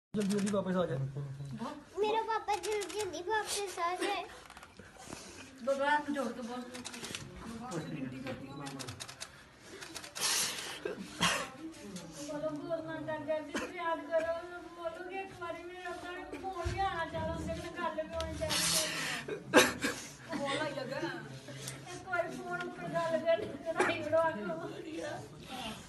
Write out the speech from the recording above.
जल्दी जल्दी वापस आ जाए। मेरा पापा जल्दी जल्दी वापस आ जाए। भगवान को जोड़ के बोल बोलो बोलना चाहते हैं जिससे याद करो बोलो कि एक बार में अपना फोन भी आना चाहो उनसे भी गल भी होनी चाहिए बोला लगा एक बार फोन पर गल कर कराई बड़ो आखो